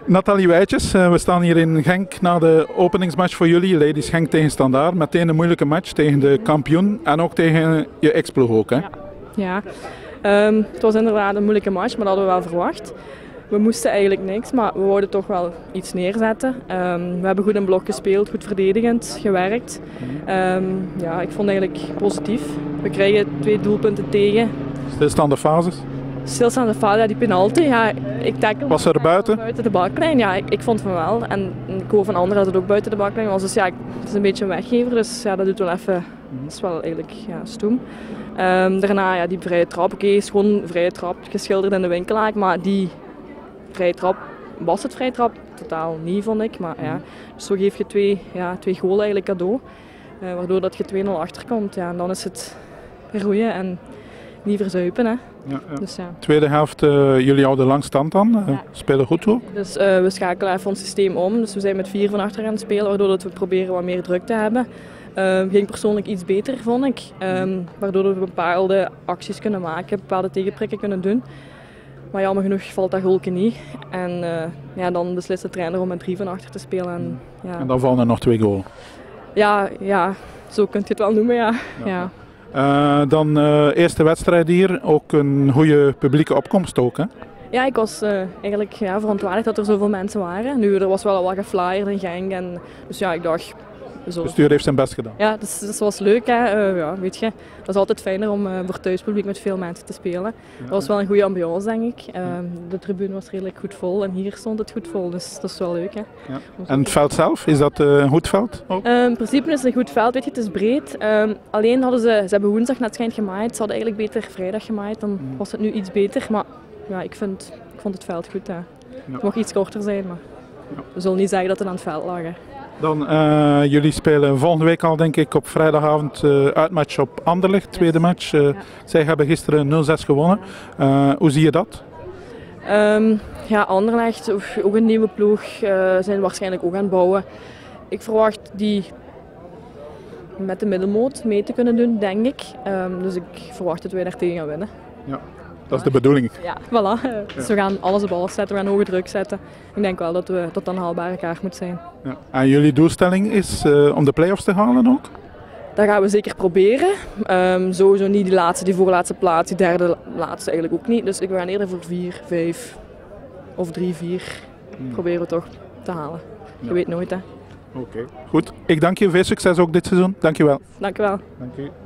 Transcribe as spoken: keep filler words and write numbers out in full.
Nathalie Wijtjes, we staan hier in Genk na de openingsmatch voor jullie, Ladies Genk tegen Standaard. Meteen een moeilijke match tegen de kampioen en ook tegen je ex-ploeg ook, hè? Ja, ja. Um, het was inderdaad een moeilijke match, maar dat hadden we wel verwacht. We moesten eigenlijk niks, maar we wouden toch wel iets neerzetten. Um, we hebben goed in blok gespeeld, goed verdedigend gewerkt. Um, ja, ik vond het eigenlijk positief. We krijgen twee doelpunten tegen. Stilstaande fases? Stilstaande fase, ja, die penalty. Ja, ik tackle was er buiten? Buiten de baklijn, ja, ik, ik vond van wel. En ik hoor van anderen dat het ook buiten de baklijn was. Dus ja, het is een beetje een weggever, dus ja, dat doet wel even, dat is wel eigenlijk ja, stoem. Um, daarna ja, die vrije trap, oké, okay, is gewoon een vrije trap, geschilderd in de winkelaak, maar die vrije trap was het vrije trap, totaal niet vond ik. Maar ja, dus zo geef je twee, ja, twee goalen eigenlijk cadeau, uh, waardoor dat je twee nul achterkomt. Ja, en dan is het roeien en niet verzuipen. Hè. Ja, ja. Dus, ja. Tweede helft, uh, jullie houden lang stand dan, uh, ja. Spelen goed ook? Dus uh, we schakelen even ons systeem om, dus we zijn met vier van achter aan het spelen, waardoor dat we proberen wat meer druk te hebben. Uh, ging persoonlijk iets beter, vond ik, um, waardoor we bepaalde acties kunnen maken, bepaalde tegenprikken kunnen doen. Maar jammer genoeg valt dat goalke niet. En uh, ja, dan beslist de trainer om met drie van achter te spelen. En, ja. en dan vallen er nog twee goals? Ja, ja, zo kun je het wel noemen, ja. ja. ja. Uh, dan uh, eerste wedstrijd hier, ook een goede publieke opkomst ook, hè? Ja, ik was uh, eigenlijk ja, verontwaardigd dat er zoveel mensen waren. Nu, er was wel wat geflyerd in Genk. En, dus ja, ik dacht... Het bestuur heeft zijn best gedaan. Ja, dus, dat was leuk. Hè. Uh, ja, weet je, dat is altijd fijner om uh, voor thuispubliek met veel mensen te spelen. Ja. Dat was wel een goede ambiance, denk ik. Uh, de tribune was redelijk goed vol en hier stond het goed vol, dus dat is wel leuk. Hè. Ja. En het veld zelf, is dat uh, een goed veld? Uh, in principe is het een goed veld, weet je, het is breed. Uh, alleen hadden ze, ze hebben woensdag net schijnt gemaaid, ze hadden eigenlijk beter vrijdag gemaaid, dan mm. was het nu iets beter. Maar ja, ik, vind, ik vond het veld goed. Hè. Ja. Het mag iets korter zijn, maar ja. We zullen niet zeggen dat het aan het veld lag. Hè. Dan, uh, jullie spelen volgende week al, denk ik, op vrijdagavond uh, uitmatch op Anderlecht, tweede match. Uh, ja. Zij hebben gisteren nul zes gewonnen. Uh, hoe zie je dat? Um, ja, Anderlecht, ook een nieuwe ploeg, uh, zijn waarschijnlijk ook aan het bouwen. Ik verwacht die met de middelmoot mee te kunnen doen, denk ik. Um, dus ik verwacht dat wij daar tegen gaan winnen. Ja. Dat is de bedoeling. Ja, voilà. Ja. Dus we gaan alles op alles zetten, we gaan hoge druk zetten. Ik denk wel dat we, dat dat een haalbare kaart moet zijn. Ja. En jullie doelstelling is uh, om de play-offs te halen ook? Dat gaan we zeker proberen. Um, sowieso niet die laatste, die voorlaatste plaats, die derde laatste eigenlijk ook niet. Dus ik ga eerder voor vier, vijf of drie, vier hmm. proberen we toch te halen. Je ja. weet nooit, hè. Oké, okay. Goed. Ik dank je. Veel succes ook dit seizoen. Dank je wel. Dank je wel. Dank je.